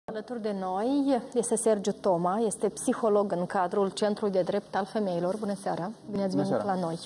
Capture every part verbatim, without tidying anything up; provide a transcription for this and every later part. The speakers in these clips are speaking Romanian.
Alături de noi este Sergiu Toma, este psiholog în cadrul Centrului de Drept al Femeilor. Bună seara, bine ați venit la noi.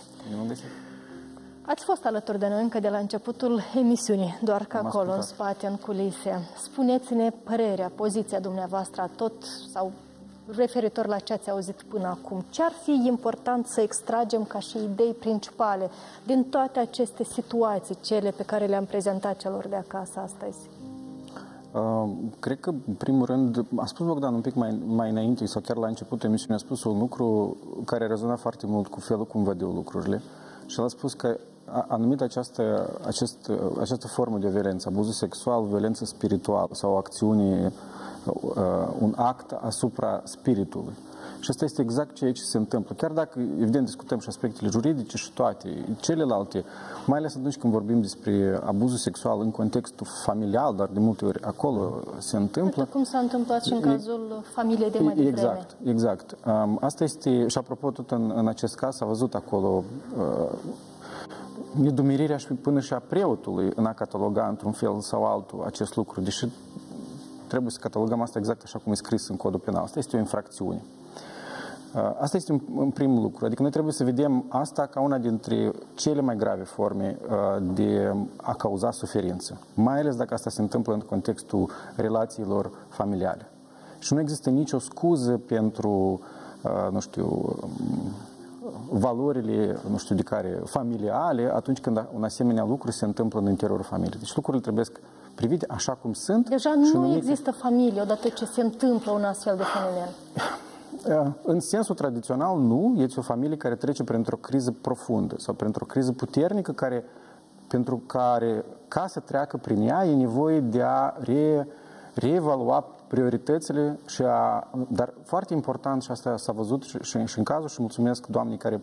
Ați fost alături de noi încă de la începutul emisiunii, doar că acolo, în spate, în culise. Spuneți-ne părerea, poziția dumneavoastră, tot sau referitor la ce ați auzit până acum. Ce ar fi important să extragem ca și idei principale din toate aceste situații, cele pe care le-am prezentat celor de acasă astăzi? Uh, cred că, în primul rând, a spus Bogdan un pic mai, mai înainte, sau chiar la începutul emisiunii, a spus un lucru care rezona foarte mult cu felul cum văd eu lucrurile. Și el a spus că a, a numit această, acest, această formă de violență, abuzul sexual, violență spirituală sau o acțiune, uh, un act asupra spiritului. Și asta este exact ceea ce se întâmplă. Chiar dacă, evident, discutăm și aspectele juridice și toate celelalte, mai ales atunci când vorbim despre abuzul sexual în contextul familial, dar de multe ori acolo se întâmplă. Uite cum s-a întâmplat și în cazul familiei de mai devreme. Exact, exact. Asta este, și apropo, tot în, în acest caz s-a văzut acolo uh, nedumerirea și până și a preotului în a cataloga într-un fel sau altul acest lucru, deși trebuie să catalogăm asta exact așa cum e scris în codul penal. Asta este o infracțiune. Asta este un prim lucru. Adică noi trebuie să vedem asta ca una dintre cele mai grave forme de a cauza suferință. Mai ales dacă asta se întâmplă în contextul relațiilor familiale. Și nu există nicio scuză pentru, nu știu, valorile, nu știu de care, familiale, atunci când un asemenea lucru se întâmplă în interiorul familiei. Deci lucrurile trebuie privite așa cum sunt. Deja nu numite... există familie odată ce se întâmplă un astfel de fenomen. În sensul tradițional, nu. Este o familie care trece printr-o criză profundă sau printr-o criză puternică care, pentru care, ca să treacă prin ea, e nevoie de a re, reevalua prioritățile și a... Dar foarte important, și asta s-a văzut și, și, și în cazul, și mulțumesc doamnei care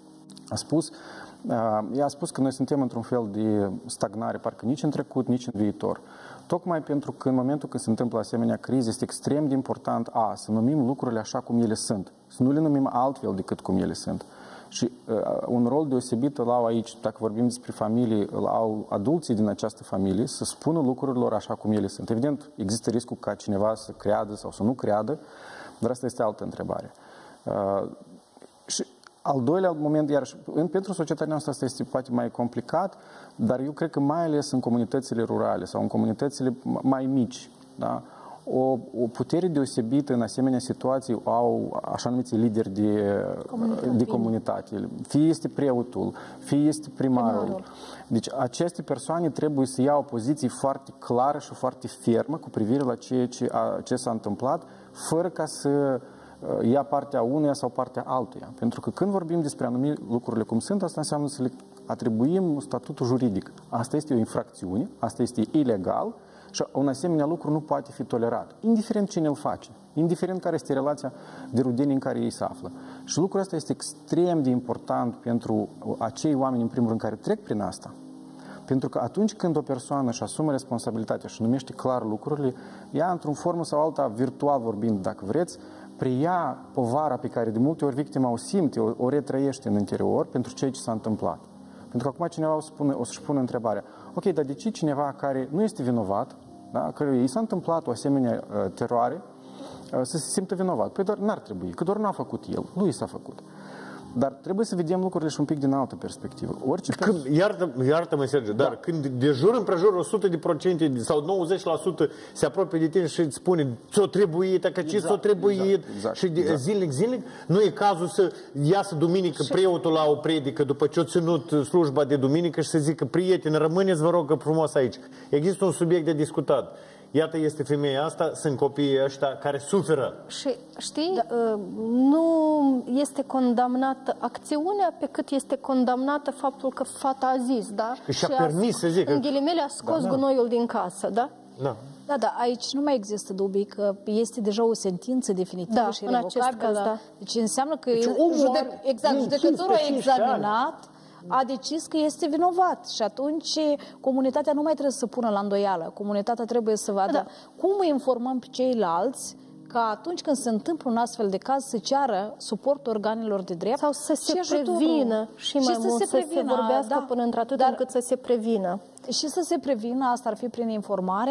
a spus, ea a spus că noi suntem într-un fel de stagnare, parcă nici în trecut, nici în viitor. Tocmai pentru că în momentul când se întâmplă asemenea crize, este extrem de important, a, să numim lucrurile așa cum ele sunt, să nu le numim altfel decât cum ele sunt. Și uh, un rol deosebit îl au aici, dacă vorbim despre familie, îl au adulții din această familie, să spună lucrurilor așa cum ele sunt. Evident, există riscul ca cineva să creadă sau să nu creadă, dar asta este altă întrebare. Uh, și al doilea moment, iar pentru societatea noastră asta este poate mai complicat, dar eu cred că mai ales în comunitățile rurale sau în comunitățile mai mici, da? o, o putere deosebită în asemenea situații au așa numiți lideri de comunitate. de comunitate. Fie este preotul, fie este primarul. primarul. Deci aceste persoane trebuie să iau o poziție foarte clară și foarte fermă cu privire la ceea ce, ce s-a întâmplat, fără ca să ia partea unuia sau partea altuia. Pentru că când vorbim despre a numi lucrurile cum sunt, asta înseamnă să le atribuim statutul juridic. Asta este o infracțiune, asta este ilegal și un asemenea lucru nu poate fi tolerat, indiferent cine îl face, indiferent care este relația de rudenie în care ei se află. Și lucrul ăsta este extrem de important pentru acei oameni, în primul rând, care trec prin asta. Pentru că atunci când o persoană își asumă responsabilitatea și numește clar lucrurile, ea, într-o formă sau alta, virtual vorbind, dacă vreți, preia povara pe care de multe ori victima o simte, o, o retrăiește în interior pentru ceea ce s-a întâmplat. Pentru că acum cineva o, spune, o să-și pună întrebarea, ok, dar de ce cineva care nu este vinovat, da, care i s-a întâmplat o asemenea uh, teroare, uh, să se simtă vinovat? Păi doar n-ar trebui, că doar n-a făcut el, lui s-a făcut. Dar trebuie să vedem lucrurile și un pic din altă perspectivă. Orice când, iartă, iartă-mă, Sergiu, da. Dar când de jur împrejur o sută de procente sau nouăzeci la sută se apropie de tine și îți spune ți-o trebuit, că ce ți-o trebuit, exact, exact, și de, exact. zilnic, zilnic, nu e cazul să iasă duminică și... preotul la o predică după ce a ținut slujba de duminică și să zică, prieteni, rămâneți, vă rog, frumos aici. Există un subiect de discutat. Iată, este femeia asta, sunt copiii ăștia care suferă. Și știi, da. nu este condamnată acțiunea pe cât este condamnată faptul că fata a zis, da? Și a permis să zică. În ghilimele a scos da, gunoiul da. din casă, da? Da. Da, da, aici nu mai există dubii că este deja o sentință definitivă da, și revocabilă. Da. Deci înseamnă că deci, judec, exact, judecătorul a examinat, a decis că este vinovat și atunci comunitatea nu mai trebuie să pună la îndoială. Comunitatea trebuie să vadă da. cum informăm pe ceilalți ca atunci când se întâmplă un astfel de caz să ceară suportul organelor de drept sau să se prevină și mai și mult să se, prevină, să se vorbească da, până într-atât dar, încât să se prevină. Și să se prevină, asta ar fi prin informare,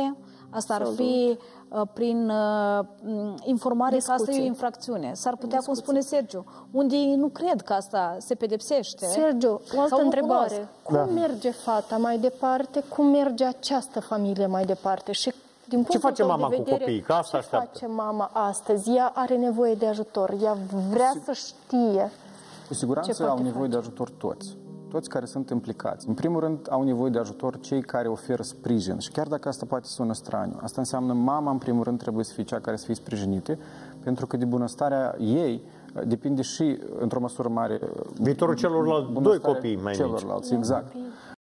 Asta ar fi uh, prin uh, informare Discuții. că asta e o infracțiune. S-ar putea, Discuții. cum spune Sergiu, unde nu cred că asta se pedepsește. Sergiu, o altă întrebare. Cum da. merge fata mai departe? Cum merge această familie mai departe? Și din ce face mama de vedere, cu copiii? Că asta ce face mama astăzi? Ea are nevoie de ajutor. Ea vrea să știe. Cu siguranță au nevoie face. de ajutor toți. Toți care sunt implicați. În primul rând, au nevoie de ajutor cei care oferă sprijin. Și chiar dacă asta poate sună straniu, asta înseamnă mama, în primul rând, trebuie să fie cea care să fie sprijinită, pentru că de bunăstarea ei depinde și, într-o măsură mare, viitorul celorlalți doi copii mai mici. Celorlalți, exact.